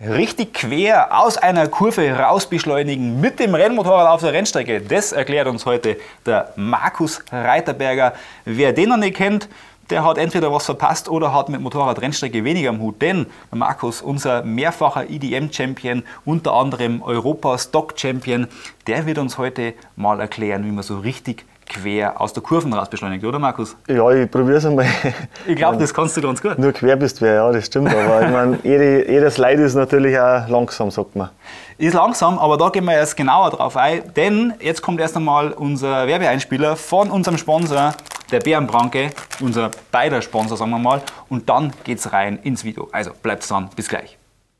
Richtig quer aus einer Kurve raus beschleunigen mit dem Rennmotorrad auf der Rennstrecke. Das erklärt uns heute der Markus Reiterberger. Wer den noch nicht kennt, der hat entweder was verpasst oder hat mit Motorrad-Rennstrecke weniger am Hut. Denn Markus, unser mehrfacher EDM-Champion, unter anderem Europa-Stock-Champion, der wird uns heute mal erklären, wie man so richtig quer aus der Kurven raus beschleunigt, oder Markus? Ja, ich probiere es einmal. Ich glaube, das kannst du ganz gut. Nur quer bist du, ja, das stimmt. Aber ich meine, jeder Slide ist natürlich auch langsam, sagt man. Ist langsam, aber da gehen wir jetzt genauer drauf ein, denn jetzt kommt erst einmal unser Werbeeinspieler von unserem Sponsor, der Bärenbranke, unser beider Sponsor, sagen wir mal, und dann geht's rein ins Video. Also bleibt dran, bis gleich.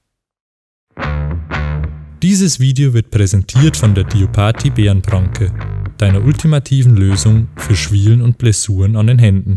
Dieses Video wird präsentiert von der Diopati Bärenbranke, deiner ultimativen Lösung für Schwielen und Blessuren an den Händen.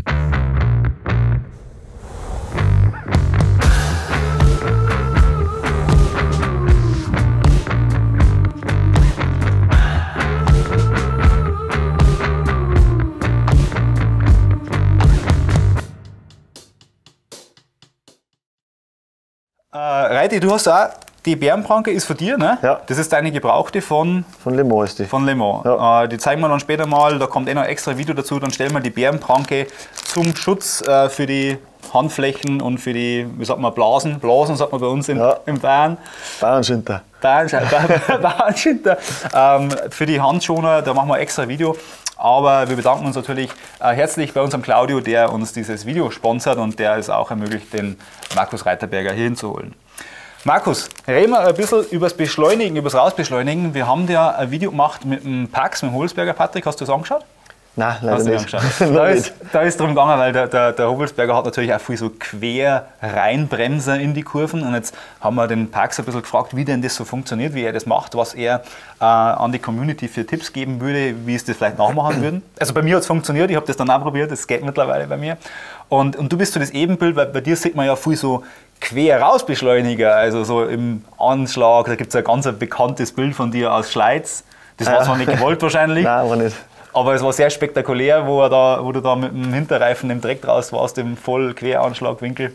Reiti, du hast auch, die Bärenbranke ist von dir, ne? Ja. Das ist deine gebrauchte von Le Mans ist die. Le Mans. Ja. Die zeigen wir dann später mal, da kommt noch ein extra Video dazu, dann stellen wir die Bärenbranke zum Schutz für die Handflächen und für die, wie sagt man, Blasen sagt man bei uns in Bayern. Bauernschinter. Bauernschinter. Für die Handschoner, da machen wir ein extra Video. Aber wir bedanken uns natürlich herzlich bei unserem Claudio, der uns dieses Video sponsert und der es auch ermöglicht, den Markus Reiterberger hier hinzuholen. Markus, reden wir ein bisschen über das Beschleunigen, über das Rausbeschleunigen. Wir haben ja ein Video gemacht mit dem Pax, mit dem Hobelsberger. Patrick, hast du es angeschaut? Nein, leider nicht. Da ist darum gegangen, weil der Hobelsberger hat natürlich auch viel so quer reinbremsen in die Kurven. Und jetzt haben wir den Pax ein bisschen gefragt, wie denn das so funktioniert, wie er das macht, was er an die Community für Tipps geben würde, wie es das vielleicht nachmachen würden. Also bei mir hat es funktioniert, ich habe das dann auch probiert, das geht mittlerweile bei mir. Und du bist so das Ebenbild, weil bei dir sieht man ja viel so quer rausbeschleuniger, also so im Anschlag. Da gibt es ein ganz bekanntes Bild von dir aus Schleiz. Das war zwar nicht gewollt wahrscheinlich. Nein, aber nicht. Aber es war sehr spektakulär, wo du da mit dem Hinterreifen im Dreck raus warst, im Voll-Queranschlagwinkel.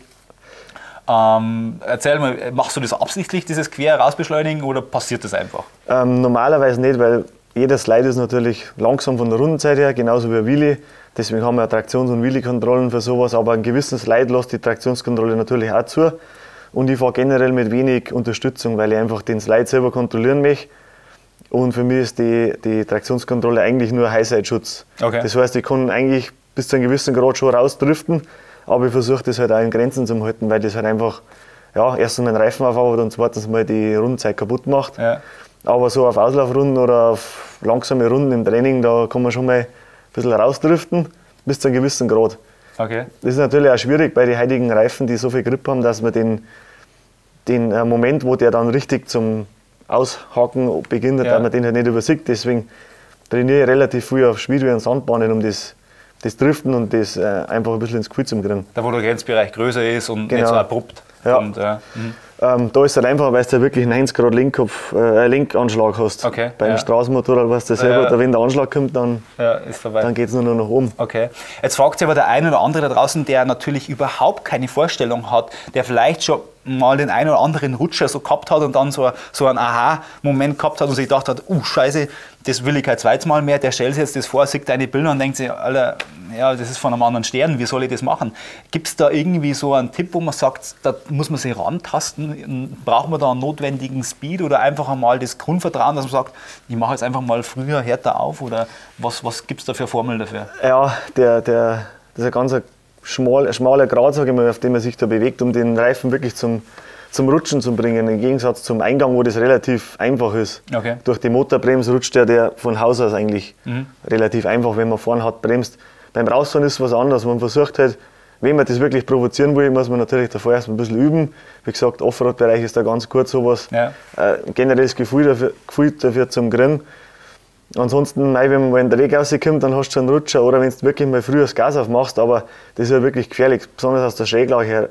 Erzähl mal, machst du das absichtlich, dieses Quer-Rausbeschleunigen, oder passiert das einfach? Normalerweise nicht, weil jeder Slide ist natürlich langsam von der Rundenzeit her, genauso wie ein Wheelie. Deswegen haben wir Traktions- und Wheelie-Kontrollen für sowas. Aber einen gewissen Slide lässt die Traktionskontrolle natürlich auch zu. Und ich fahre generell mit wenig Unterstützung, weil ich einfach den Slide selber kontrollieren möchte. Und für mich ist die Traktionskontrolle eigentlich nur Highside-Schutz. Okay. Das heißt, ich kann eigentlich bis zu einem gewissen Grad schon rausdriften, aber ich versuche das halt auch in Grenzen zu halten, weil das halt einfach, ja, erstens meinen Reifen aufhaut und zweitens mal die Rundenzeit kaputt macht. Ja. Aber so auf Auslaufrunden oder auf langsame Runden im Training, da kann man schon mal ein bisschen rausdriften, bis zu einem gewissen Grad. Okay. Das ist natürlich auch schwierig bei den heutigen Reifen, die so viel Grip haben, dass man den Moment, wo der dann richtig zum Aushaken beginnt, dass man den halt nicht übersieht. Deswegen trainiere ich relativ viel auf Speedway und Sandbahnen, um das Driften und das einfach ein bisschen ins Gefühl zu kriegen. Da wo der Grenzbereich größer ist und nicht so abrupt. Ja. Und, da ist es halt einfach, weil du wirklich 90 Grad Lenkanschlag hast. Okay. Beim Straßenmotorrad weißt du selber, wenn der Anschlag kommt, dann geht es nur noch nach oben. Okay. Jetzt fragt sich aber der eine oder andere da draußen, der natürlich überhaupt keine Vorstellung hat, der vielleicht schon mal den einen oder anderen Rutscher so gehabt hat und dann so einen Aha-Moment gehabt hat und sich gedacht hat, Scheiße, das will ich kein zweites Mal mehr, der stellt sich jetzt das vor, sieht deine Bilder und denkt sich, Alter, ja, das ist von einem anderen Stern, wie soll ich das machen? Gibt es da irgendwie so einen Tipp, wo man sagt, da muss man sich rantasten, braucht man da einen notwendigen Speed oder einfach einmal das Grundvertrauen, dass man sagt, ich mache jetzt einfach mal früher härter auf, oder was gibt es da für Formeln dafür? Ja, das ist ein ganz schmaler Grat, sage ich mal, auf dem man sich da bewegt, um den Reifen wirklich zum Rutschen zu bringen, im Gegensatz zum Eingang, wo das relativ einfach ist. Okay. Durch die Motorbremse rutscht der von Haus aus eigentlich relativ einfach, wenn man vorne hart bremst. Beim Rausfahren ist es was anderes. Man versucht halt, wenn man das wirklich provozieren will, muss man natürlich davor erst ein bisschen üben. Wie gesagt, Offroad-Bereich ist da ganz kurz sowas. Ja. Generelles Gefühl dafür zum Grillen. Ansonsten, wenn man mal in den Dreck rauskommt, dann hast du schon einen Rutscher, oder wenn du wirklich mal früher das Gas aufmachst, aber das ist ja wirklich gefährlich, besonders aus der Schräglage her.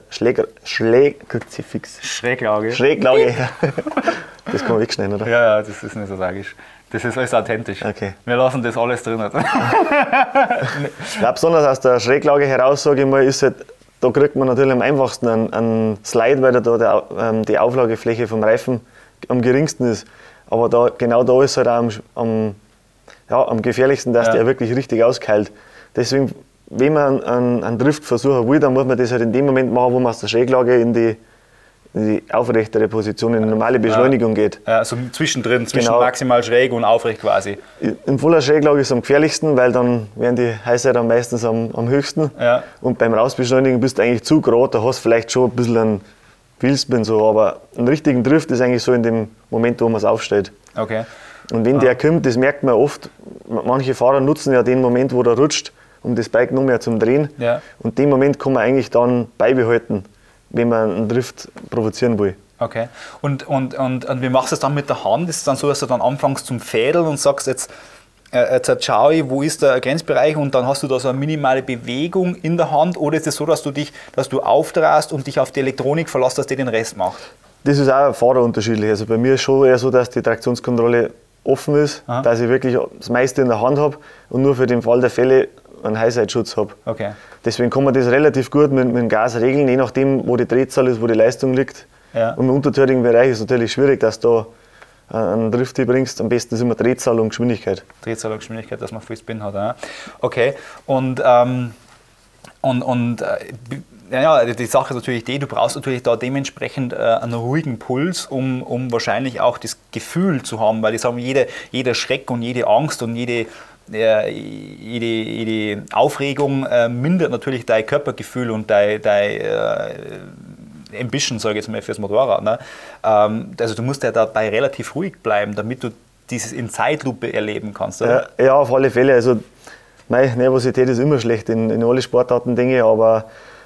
Schräglage. Das kann man wegschneiden, oder? Ja, das ist nicht so tragisch. Das ist alles authentisch. Okay. Wir lassen das alles drin. Ja, besonders aus der Schräglage heraus, sage ich mal, ist halt da kriegt man natürlich am einfachsten einen Slide, weil da die Auflagefläche vom Reifen am geringsten ist. Aber genau da ist halt auch am gefährlichsten, dass der wirklich richtig auskeilt. Deswegen, wenn man einen Drift versuchen will, dann muss man das halt in dem Moment machen, wo man aus der Schräglage in die aufrechtere Position, in eine normale Beschleunigung geht. Ja, so zwischendrin, zwischen maximal schräg und aufrecht quasi. In voller Schräglage ist es am gefährlichsten, weil dann werden die Highsider meistens am höchsten. Ja. Und beim Rausbeschleunigen bist du eigentlich zu gerade, da hast du vielleicht schon ein bisschen einen Wheelspin, so, aber einen richtigen Drift ist eigentlich so in dem Moment, wo man es aufstellt. Okay. Und wenn der kommt, das merkt man oft, manche Fahrer nutzen ja den Moment, wo der rutscht, um das Bike noch mehr zum Drehen. Ja. Und den Moment kann man eigentlich dann beibehalten, wenn man einen Drift provozieren will. Okay. Und wie machst du es dann mit der Hand? Ist es dann so, dass du dann anfängst zum Fädeln und sagst, jetzt schau ich, wo ist der Grenzbereich, und dann hast du da so eine minimale Bewegung in der Hand, oder ist es so, dass du aufdrehst und dich auf die Elektronik verlässt, dass die den Rest macht? Das ist auch fahrerunterschiedlich. Also bei mir ist schon eher so, dass die Traktionskontrolle offen ist, dass ich wirklich das meiste in der Hand habe und nur für den Fall der Fälle einen Highside-Schutz habe. Okay. Deswegen kann man das relativ gut mit dem Gas regeln, je nachdem, wo die Drehzahl ist, wo die Leistung liegt. Ja. Und im untertürigen Bereich ist es natürlich schwierig, dass du da einen Drift bringst. Am besten ist immer Drehzahl und Geschwindigkeit. Drehzahl und Geschwindigkeit, dass man viel Spin hat. Ja. Okay. Und die Sache ist natürlich du brauchst natürlich da dementsprechend einen ruhigen Puls, um wahrscheinlich auch das Gefühl zu haben, weil ich sage, jeder Schreck und jede Angst und jede Aufregung mindert natürlich dein Körpergefühl und dein Ambition, sage ich jetzt mal, fürs Motorrad. Ne? Also du musst ja dabei relativ ruhig bleiben, damit du dieses in Zeitlupe erleben kannst. Oder? Ja, auf alle Fälle. Also meine Nervosität ist immer schlecht in alle Sportarten, denke ich, aber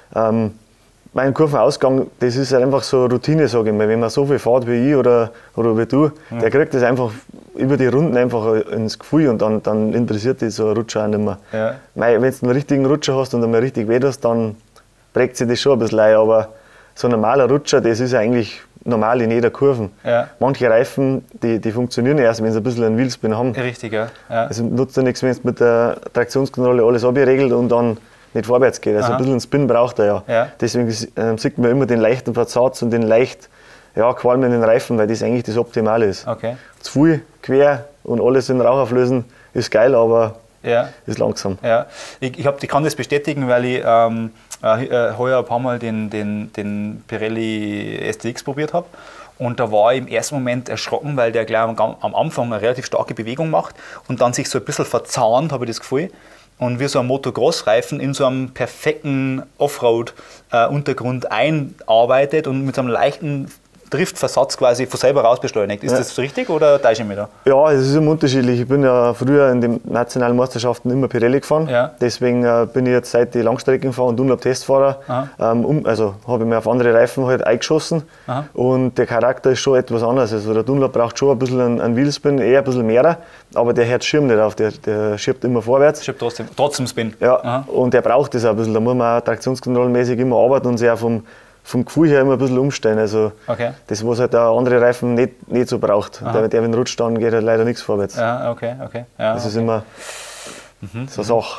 mein Kurvenausgang, das ist halt einfach so Routine, sage ich mal. Wenn man so viel fährt wie ich oder wie du, der kriegt das einfach über die Runden einfach ins Gefühl, und dann interessiert dich so ein Rutscher auch nicht mehr. Ja. Wenn du einen richtigen Rutscher hast und einmal richtig weh hast, dann prägt sich das schon ein bisschen ein, aber so ein normaler Rutscher, das ist ja eigentlich normal in jeder Kurve. Ja. Manche Reifen, die funktionieren erst, wenn sie ein bisschen einen Wheelspin haben. Richtig, ja. Also nutzt ja nichts, wenn du mit der Traktionskontrolle alles abgeregelt und dann nicht vorwärts geht. Also ein bisschen Spin braucht er ja. Deswegen sieht man immer den leichten Versatz und den leicht qualmenden Reifen, weil das eigentlich das Optimale ist. Okay. Zu viel quer und alles in Rauch auflösen ist geil, aber ist langsam. Ja. Ich kann das bestätigen, weil ich heuer ein paar Mal den Pirelli STX probiert habe. Und da war ich im ersten Moment erschrocken, weil der gleich am Anfang eine relativ starke Bewegung macht und dann sich so ein bisschen verzahnt, habe ich das Gefühl. Und wie so ein Motocross-Reifen in so einem perfekten Offroad-Untergrund einarbeitet und mit so einem leichten Driftversatz quasi von selber raus beschleunigt. Ist das richtig oder täusche ich mich da? Ja, es ist immer unterschiedlich. Ich bin ja früher in den nationalen Meisterschaften immer Pirelli gefahren. Ja. Deswegen bin ich jetzt seit die Langstrecken fahre und Dunlop-Testfahrer. Also habe ich mir auf andere Reifen halt eingeschossen. Aha. Und der Charakter ist schon etwas anders. Also der Dunlop braucht schon ein bisschen einen Wheelspin, eher ein bisschen mehr. Aber der hört Schirm nicht auf, der schiebt immer vorwärts. Schiebt trotzdem Spin. Ja, aha. Und der braucht das auch ein bisschen. Da muss man auch traktionskontrollenmäßig immer arbeiten und sich auch vom Gefühl her immer ein bisschen umstellen. Also das, was halt der andere Reifen nicht so braucht. Der wenn rutscht, dann geht halt leider nichts vorwärts. Ja, okay. Ja, das ist immer so eine Sache.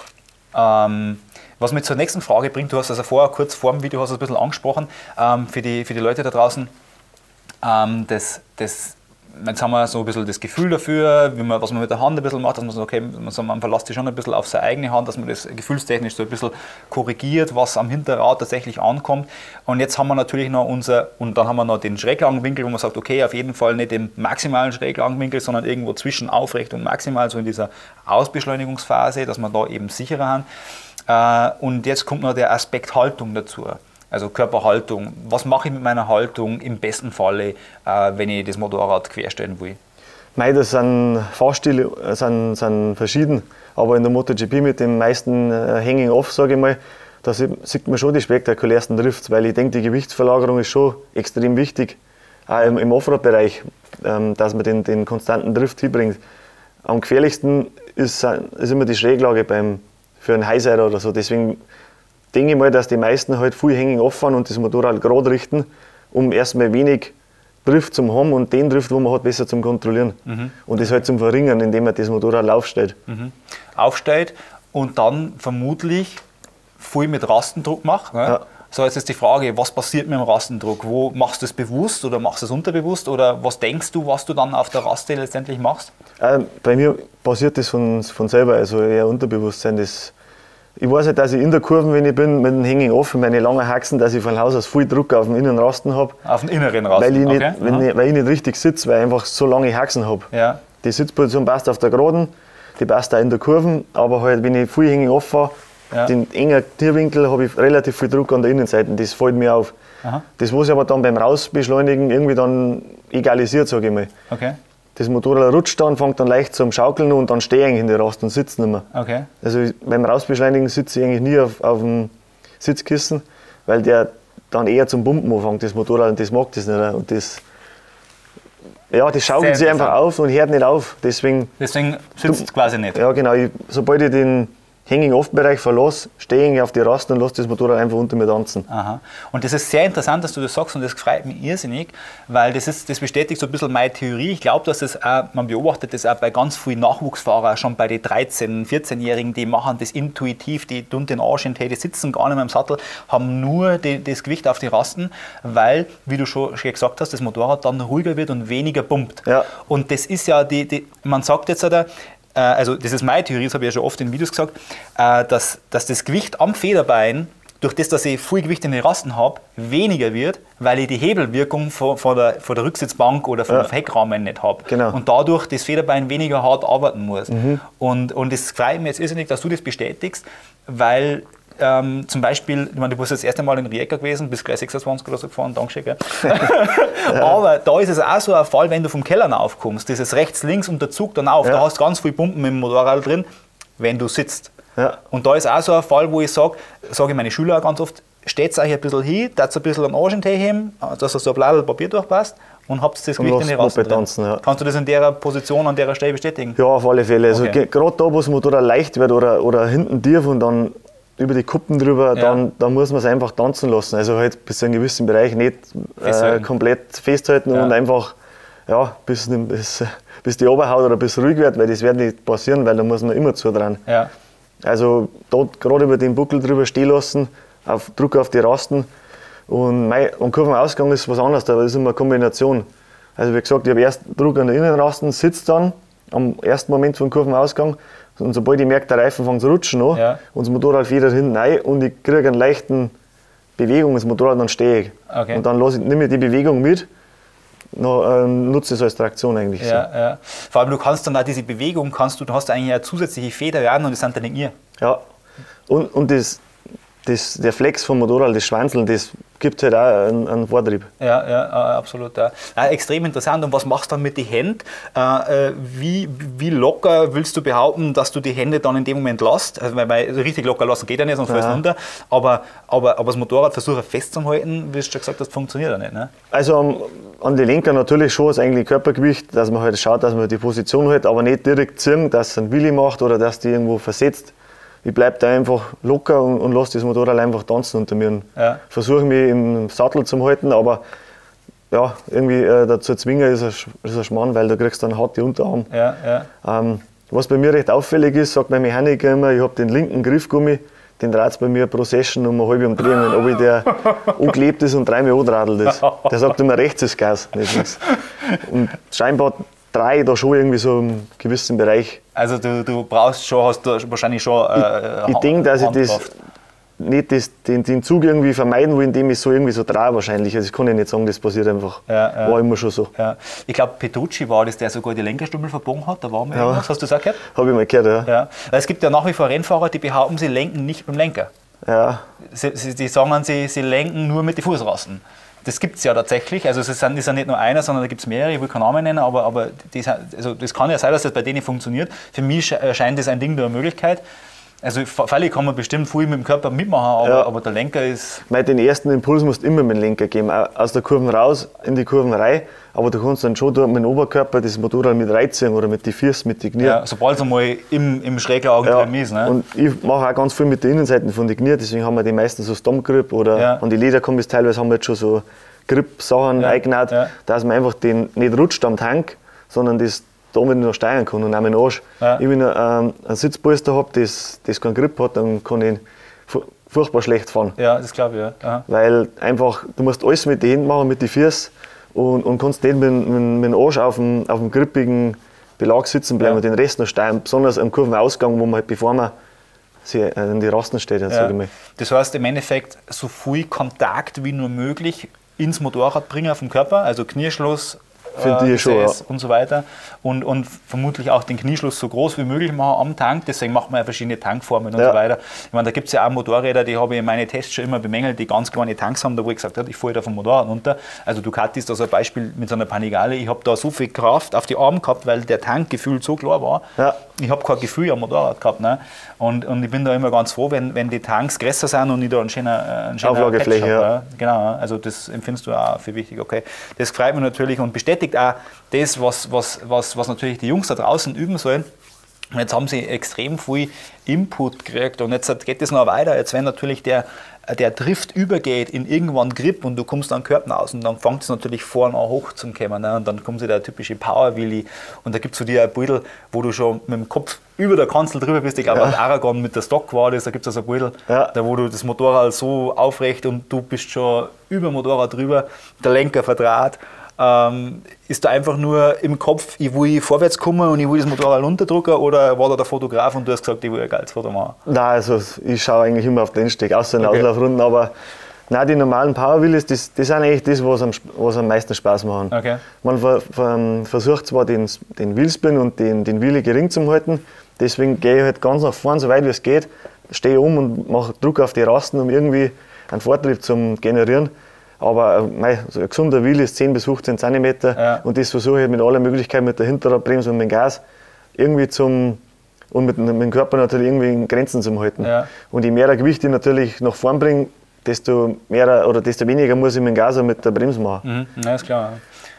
Was mich zur nächsten Frage bringt, du hast also vorher kurz vor dem Video hast du ein bisschen angesprochen, für die Leute da draußen, jetzt haben wir so ein bisschen das Gefühl dafür, was man mit der Hand ein bisschen macht, dass man sagt, okay, man verlässt sich schon ein bisschen auf seine eigene Hand, dass man das gefühlstechnisch so ein bisschen korrigiert, was am Hinterrad tatsächlich ankommt. Und jetzt haben wir natürlich noch dann haben wir noch den Schräglagenwinkel, wo man sagt, okay, auf jeden Fall nicht den maximalen Schräglagenwinkel, sondern irgendwo zwischen aufrecht und maximal, so in dieser Ausbeschleunigungsphase, dass wir da eben sicherer haben. Und jetzt kommt noch der Aspekt Haltung dazu. Also Körperhaltung. Was mache ich mit meiner Haltung im besten Falle, wenn ich das Motorrad querstellen will? Das sind Fahrstile sind verschieden, aber in der MotoGP mit dem meisten Hanging Off, sage ich mal, da sieht man schon die spektakulärsten Drifts, weil ich denke, die Gewichtsverlagerung ist schon extrem wichtig, auch im Offroad-Bereich, dass man den konstanten Drift hinbringt. Am gefährlichsten ist immer die Schräglage für einen Highsider oder so, deswegen denke ich mal, dass die meisten halt viel Hanging Off fahren und das Motorrad gerade richten, um erstmal wenig Drift zum haben und den Drift, wo man hat, besser zum Kontrollieren. Und das halt zum Verringern, indem man das Motorrad aufstellt. Aufstellt und dann vermutlich viel mit Rastendruck macht. Ne? Ja. So, jetzt ist die Frage, was passiert mit dem Rastendruck? Wo machst du es bewusst oder machst du es unterbewusst? Oder was denkst du, was du dann auf der Raste letztendlich machst? Bei mir passiert das von selber, also eher Unterbewusstsein. Ich weiß halt, dass ich in der Kurve, wenn ich bin, mit dem Hanging offen, meine langen Haxen, dass ich von Haus aus viel Druck auf den Innenrasten habe. Auf den inneren Rasten? Weil ich nicht richtig sitze, weil ich einfach so lange Haxen habe. Ja. Die Sitzposition passt auf der Geraden, die passt auch in der Kurve, aber halt, wenn ich viel Hanging offen fahre, den engen Tierwinkel, habe ich relativ viel Druck an der Innenseite, das fällt mir auf. Aha. Das, was ich aber dann beim Rausbeschleunigen irgendwie dann egalisiert, sage ich mal. Okay. Das Motorrad rutscht dann, fängt dann leicht zum Schaukeln und dann stehe ich eigentlich in der Rast und sitze nicht mehr. Okay. Also beim Rausbeschleunigen sitze ich eigentlich nie auf dem Sitzkissen, weil der dann eher zum Pumpen anfängt, das Motorrad, und das mag das nicht. Und das schaukelt sich einfach auf und hört nicht auf. Deswegen sitzt es quasi nicht. Ja, genau. Sobald ich den Hanging-Off-Bereich verlasse, stehe ich auf die Rasten und lasse das Motorrad einfach unter mir tanzen. Aha. Und das ist sehr interessant, dass du das sagst, und das freut mich irrsinnig, weil das bestätigt so ein bisschen meine Theorie. Ich glaube, dass das auch, man beobachtet das auch bei ganz vielen Nachwuchsfahrern, schon bei den 13-, 14-Jährigen, die machen das intuitiv, die tun den Arsch in die, die sitzen gar nicht mehr im Sattel, haben nur das Gewicht auf die Rasten, weil, wie du schon gesagt hast, das Motorrad dann ruhiger wird und weniger pumpt. Ja. Und das ist ja, man sagt jetzt, also das ist meine Theorie, das habe ich ja schon oft in Videos gesagt, dass das Gewicht am Federbein, durch das, dass ich viel Gewicht in den Rasten habe, weniger wird, weil ich die Hebelwirkung von der Rücksitzbank oder vom Heckrahmen nicht habe. Genau. Und dadurch das Federbein weniger hart arbeiten muss. Und es freut mich jetzt irrsinnig, dass du das bestätigst, weil zum Beispiel, ich meine, du bist das erste Mal in Rijeka gewesen, bist gleich 26 oder so gefahren, Dankeschön, gell? Aber da ist es auch so ein Fall, wenn du vom Keller aufkommst, dieses rechts, links und der Zug dann auf, da hast du ganz viel Pumpen mit dem Motorrad drin, wenn du sitzt. Ja. Und da ist auch so ein Fall, wo ich sage ich meine Schüler auch ganz oft, steht euch ein bisschen hin, ein bisschen am Arsch in den Tee heben, dass so ein Blatt Papier durchpasst und habt das Gewicht in die Rasten drin. Ja. Kannst du das in der Position, an der Stelle bestätigen? Ja, auf alle Fälle. Also okay. Gerade da, wo das Motorrad leicht wird oder hinten tief und dann über die Kuppen drüber, dann muss man es einfach tanzen lassen. Also halt bis zu einem gewissen Bereich nicht komplett festhalten und einfach bis die Oberhaut oder bis ruhig wird, weil das wird nicht passieren, weil da muss man immer zu dran. Ja. Also dort gerade über den Buckel drüber stehen lassen, auf Druck auf die Rasten. Und am Kurvenausgang ist was anderes, da ist immer eine Kombination. Also wie gesagt, ich habe erst Druck an der Innenrasten, sitze dann am ersten Moment vom Kurvenausgang. Und sobald ich merke, der Reifen fängt zu rutschen an und das Motorrad federt hinten rein und ich kriege eine leichte Bewegung ins Motorrad, dann stehe ich. Okay. Und dann nehme ich die Bewegung mit, nutze es als Traktion eigentlich. Ja, so. Ja. Vor allem du kannst dann auch diese Bewegung, du hast eigentlich eine zusätzliche Federwerden und das sind dann in ihr. Ja, und der Flex vom Motorrad, das Schwanzeln, das gibt halt auch einen Vortrieb. Ja, absolut. Ja. Extrem interessant. Und was machst du dann mit den Händen? Wie locker willst du behaupten, dass du die Hände dann in dem Moment lässt? Also, weil richtig locker lassen geht ja nicht, sonst fällst du runter. Aber das Motorrad versuchen festzuhalten, wie du schon gesagt hast, funktioniert ja nicht. Ne? Also an die Lenker natürlich schon das eigentliche Körpergewicht, dass man halt schaut, dass man die Position hält, aber nicht direkt ziehen, dass es einen Willi macht oder dass die irgendwo versetzt. Ich bleibe da einfach locker und lasse das Motorrad einfach tanzen unter mir. Versuche mich im Sattel zu halten, aber irgendwie dazu zwingen ist ein Schmarrn, weil du kriegst dann hart die Unterarm. Was bei mir recht auffällig ist, sagt mein Mechaniker immer, ich habe den linken Griffgummi, den dreht es bei mir pro Session um eine halbe Umdrehung, ob ich der angeklebt ist und dreimal anradelt ist. Der sagt immer, rechts ist Gas, nicht links. Und scheinbar drei da schon irgendwie so im gewissen Bereich. Also du brauchst schon, hast du wahrscheinlich schon ich denke, dass ich den Zug irgendwie vermeiden will, indem ich so irgendwie so drehe wahrscheinlich. Also ich kann ja nicht sagen, das passiert einfach. War immer schon so. Ja. Ich glaube, Petrucci war das, der sogar die Lenkerstummel verbogen hat. Da war mal irgendwas. Hast du das auch gehört? Habe ich mal gehört, ja. Es gibt ja nach wie vor Rennfahrer, die behaupten, sie lenken nicht beim Lenker. Ja. Die sagen, sie lenken nur mit den Fußrasten. Das gibt es ja tatsächlich, also es ist ja nicht nur einer, sondern da gibt es mehrere, ich will keinen Namen nennen, aber das kann ja sein, dass das bei denen funktioniert. Für mich scheint das ein Ding der Möglichkeit. Also völlig kann man bestimmt viel mit dem Körper mitmachen, aber der Lenker ist... Den ersten Impuls musst du immer mit dem Lenker geben, aus der Kurve raus, in die Kurven rein, aber du kannst dann schon dort mit dem Oberkörper das Motorrad mit reinziehen oder mit den Füßen, mit den Knie. Ja, sobald es einmal im Schräglagen drin ist. Ne? Und ich mache auch ganz viel mit den Innenseiten von den Knie, deswegen haben wir die meisten so Stomp-Grip oder an die Lederkombis teilweise haben wir jetzt schon so Grip-Sachen eingenäht, dass man einfach den nicht rutscht am Tank, sondern das damit noch steuern kann und auch mit dem Arsch. Wenn ich einen Sitzpolster habe, das keinen Grip hat, dann kann ich furchtbar schlecht fahren. Ja, das glaube ich, ja. Aha. Weil einfach, du musst alles mit den Händen machen, mit den Füßen und kannst nicht mit dem Arsch auf dem grippigen Belag sitzen bleiben und den Rest noch steuern, besonders am Kurvenausgang, wo man halt, bevor man in die Rasten steht. Sag ich mal. Das heißt im Endeffekt, so viel Kontakt wie nur möglich ins Motorrad bringen vom Körper, also Knieschluss, finde ich schon, ja. Und so weiter. Und vermutlich auch den Knieschluss so groß wie möglich machen am Tank. Deswegen macht man ja verschiedene Tankformen und so weiter. Ich meine, da gibt es ja auch Motorräder, die habe ich in meinen Tests schon immer bemängelt, die ganz kleine Tanks haben, da wo ich gesagt habe, ich falle da vom Motorrad runter. Also Ducati ist da so ein Beispiel mit so einer Panigale. Ich habe da so viel Kraft auf die Arme gehabt, weil der Tank gefühlt so klar war. Ja. Ich habe kein Gefühl am Motorrad gehabt. Ne? Und ich bin da immer ganz froh, wenn die Tanks größer sind und ich da einen schönen Auflagefläche habe. Ja. Genau, also das empfindest du auch für wichtig. Okay. Das freut mich natürlich und bestätigt auch das, was natürlich die Jungs da draußen üben sollen. Und jetzt haben sie extrem viel Input gekriegt und jetzt geht es noch weiter. Jetzt wenn natürlich der Drift übergeht in irgendwann Grip und du kommst an den Körper aus und dann fängt es natürlich vorne an hoch zu kommen. Ne? Und dann kommt so der typische Power-Willi und da gibt es so die Beutel, wo du schon mit dem Kopf über der Kanzel drüber bist. Ich glaube, auf Aragon mit der Stock war das, da gibt es also Beutel, da wo du das Motorrad so aufrecht und du bist schon über dem Motorrad drüber, der Lenker verdreht. Ist da einfach nur im Kopf, ich will vorwärts kommen und ich will das Motorrad runterdrücken oder war da der Fotograf und du hast gesagt, ich will ein geiles Foto machen? Nein, also ich schaue eigentlich immer auf den Steg, außer in Auslaufrunden, aber nein, die normalen Power-Wheelies, das sind eigentlich das, was am meisten Spaß machen. Okay. Man versucht zwar den Wheelspin und den Wheelie gering zu halten, deswegen gehe ich halt ganz nach vorne, so weit wie es geht, stehe um und mache Druck auf die Rasten, um irgendwie einen Vortrieb zu generieren. Aber so ein gesunder Wheel ist 10 bis 15 cm und das versuche ich mit aller Möglichkeit mit der Hinterradbremse und mit dem Gas irgendwie und mit dem Körper natürlich irgendwie in Grenzen zu halten. Ja. Und je mehr Gewicht ich natürlich nach vorn bringe, desto weniger muss ich mit dem Gas und mit der Bremse machen. Ja, ist klar.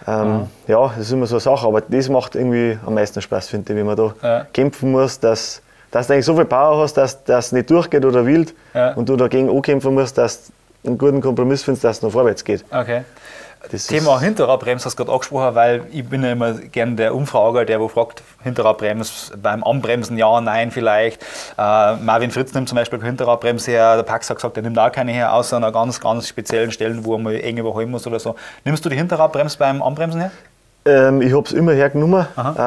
Ja, das ist immer so eine Sache, aber das macht irgendwie am meisten Spaß, finde ich, wenn man da kämpfen muss, dass du eigentlich so viel Power hast, dass das nicht durchgeht oder wild und du dagegen ankämpfen musst, dass einen guten Kompromiss findest, dass es noch vorwärts geht. Okay. Das Thema Hinterradbremse hast du gerade angesprochen, weil ich bin ja immer gerne der Umfrager, der wo fragt, Hinterradbremse beim Anbremsen, ja, nein, vielleicht. Marvin Fritz nimmt zum Beispiel keine Hinterradbremse her, der Pax hat gesagt, er nimmt auch keine her, außer an ganz, ganz speziellen Stellen, wo er mal eng überholen muss oder so. Nimmst du die Hinterradbremse beim Anbremsen her? Ich habe es immer hergenommen.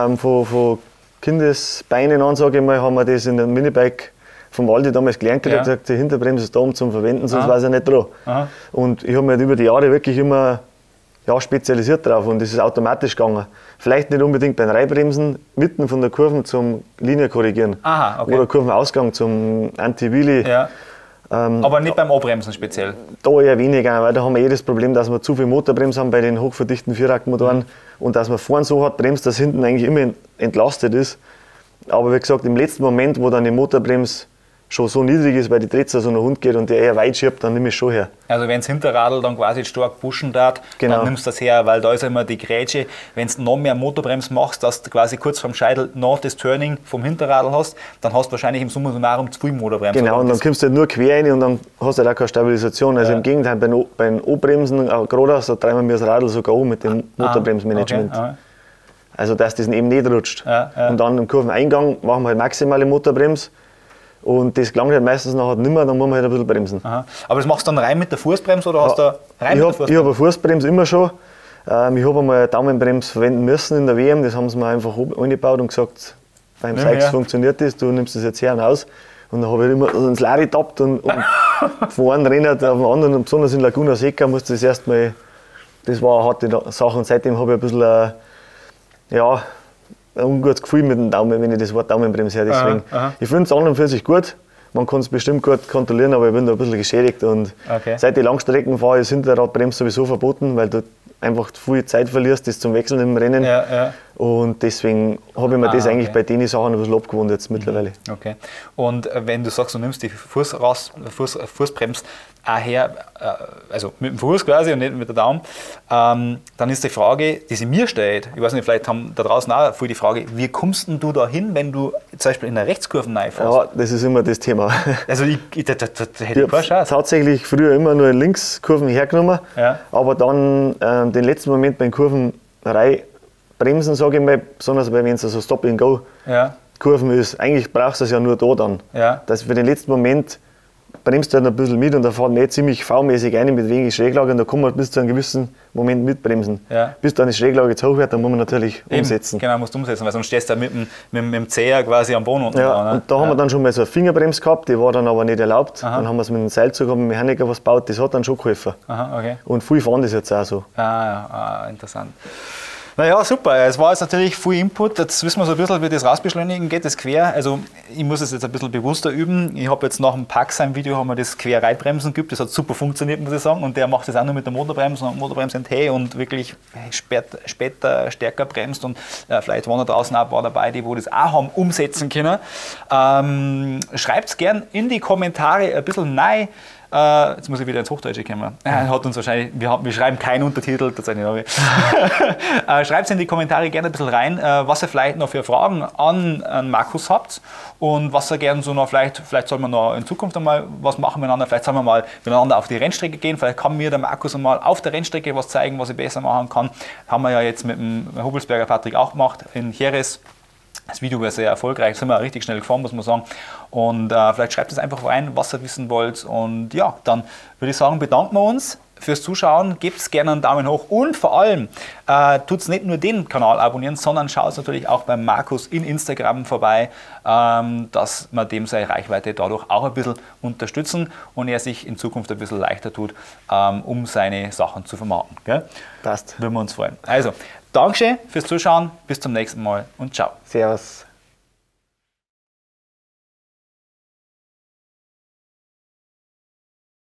Von Kindesbeinen an, sage ich mal, haben wir das in einem Minibike vom Waldi damals gelernt, der hat gesagt, die Hinterbremse ist da, um zum Verwenden, sonst war es ja nicht dran. Und ich habe mich halt über die Jahre wirklich immer spezialisiert drauf und das ist automatisch gegangen. Vielleicht nicht unbedingt beim Reihbremsen, mitten von der Kurve zum Linie korrigieren. Oder Kurvenausgang zum Anti-Wheelie. Ja. Aber nicht beim Anbremsen speziell? Da eher weniger, weil da haben wir das Problem, dass wir zu viel Motorbremse haben bei den hochverdichten Vierachsmotoren und dass man vorne so hart bremst, dass hinten eigentlich immer entlastet ist. Aber wie gesagt, im letzten Moment, wo dann die Motorbremse schon so niedrig ist, weil die Drehzahl so nach Hund geht und der eher weit schiebt, dann nehme ich es schon her. Also wenn das Hinterradl dann quasi stark pushen darf, dann nimmst du das her, weil da ist immer die Grätsche, wenn du noch mehr Motorbremse machst, dass du quasi kurz vorm Scheitel noch das Turning vom Hinterradl hast, dann hast du wahrscheinlich im Summa summarum zu viel Motorbremse. Genau, und dann kommst du halt nur quer rein und dann hast du halt auch keine Stabilisation. Also im Gegenteil, beim O-Bremsen, geradeaus, da treiben wir das Radl sogar um mit dem Motorbremsmanagement. Okay. Also dass das eben nicht rutscht. Und dann im Kurveneingang machen wir halt maximale Motorbremse. Und das gelangt halt meistens nachher nicht mehr, dann muss man halt ein bisschen bremsen. Aha. Aber das machst du dann rein mit der Fußbremse oder hast du rein mit der Fußbremse? Ich habe eine Fußbremse immer schon. Ich habe einmal eine Daumenbremse verwenden müssen in der WM, das haben sie mir einfach eingebaut und gesagt, beim Sykes funktioniert das, du nimmst das jetzt her und aus. Und dann habe ich immer ins Lari getappt und von einem Renner auf den anderen, und besonders in Laguna Seca musste das erstmal, das war eine harte Sache und seitdem habe ich ein bisschen ein ungutes Gefühl mit dem Daumen, wenn ich das Wort Daumenbremse höre. Deswegen, ich finde es an und für sich gut. Man kann es bestimmt gut kontrollieren, aber ich bin da ein bisschen geschädigt. Und seit ich Langstrecken fahre, ist Hinterradbremse sowieso verboten, weil du einfach viel Zeit verlierst, das zum Wechseln im Rennen. Und deswegen habe ich mir das eigentlich bei den Sachen ein bisschen abgewohnt jetzt mittlerweile. Okay. Und wenn du sagst, du nimmst die Fußbremse auch her, also mit dem Fuß quasi und nicht mit der Daumen, dann ist die Frage, die sich mir stellt, ich weiß nicht, vielleicht haben da draußen auch viel die Frage, wie kommst denn du da hin, wenn du zum Beispiel in der Rechtskurve reinfährst? Ja, das ist immer das Thema. Also da hätte ich keine Chance. Tatsächlich früher immer nur in Linkskurven hergenommen, aber dann den letzten Moment bei den Kurven bremsen, sage ich mal, besonders wenn es so Stop-and-Go-Kurven ist. Eigentlich brauchst du es ja nur da dann. Dass für den letzten Moment bremst halt ein bisschen mit und da fährt nicht ziemlich V-mäßig rein mit wenig Schräglage und da kann man bis zu einem gewissen Moment mitbremsen. Ja. Bis dann die Schräglage zu hoch wird, dann muss man natürlich umsetzen. Genau, musst du umsetzen, weil sonst stehst du mit dem Zeher quasi am Boden unten. Ja, dran, ne? und da haben wir dann schon mal so eine Fingerbremse gehabt, die war dann aber nicht erlaubt. Dann haben wir es mit dem Seilzug, haben wir Mechaniker was gebaut, das hat dann schon geholfen. Aha, okay. Und viele fahren das jetzt auch so. Interessant. Naja, super. Es war jetzt natürlich viel Input. Jetzt wissen wir so ein bisschen, wie das Rausbeschleunigen geht, das Quer. Also ich muss es jetzt ein bisschen bewusster üben. Ich habe jetzt nach dem Pack-Sein-Video haben wir das Quer-Reitbremsen geübt. Das hat super funktioniert, muss ich sagen. Und der macht das auch nur mit der Motorbremse und Motorbremse NT und wirklich später stärker bremst. Und vielleicht waren da draußen auch ein paar dabei, die das auch haben umsetzen können. Schreibt es gerne in die Kommentare ein bisschen rein. Jetzt muss ich wieder ins Hochdeutsche kommen. Hat uns wahrscheinlich, wir schreiben keinen Untertitel, tatsächlich habe ich. Schreibt es in die Kommentare gerne ein bisschen rein, was ihr vielleicht noch für Fragen an Markus habt und was ihr gerne so noch, vielleicht soll man noch in Zukunft einmal was machen miteinander, vielleicht sollen wir mal miteinander auf die Rennstrecke gehen, vielleicht kann mir der Markus einmal auf der Rennstrecke was zeigen, was ich besser machen kann. Haben wir ja jetzt mit dem Hubelsberger Patrick auch gemacht in Jerez. Das Video war sehr erfolgreich, sind wir richtig schnell gefahren, muss man sagen. Und vielleicht schreibt es einfach rein, was ihr wissen wollt. Und ja, dann würde ich sagen, bedanken wir uns fürs Zuschauen. Gebt es gerne einen Daumen hoch und vor allem tut es nicht nur den Kanal abonnieren, sondern schaut natürlich auch beim Markus in Instagram vorbei, dass wir dem seine Reichweite dadurch auch ein bisschen unterstützen und er sich in Zukunft ein bisschen leichter tut, um seine Sachen zu vermarkten. Gell? Passt. Würden wir uns freuen. Also, Dankeschön fürs Zuschauen, bis zum nächsten Mal und ciao. Servus.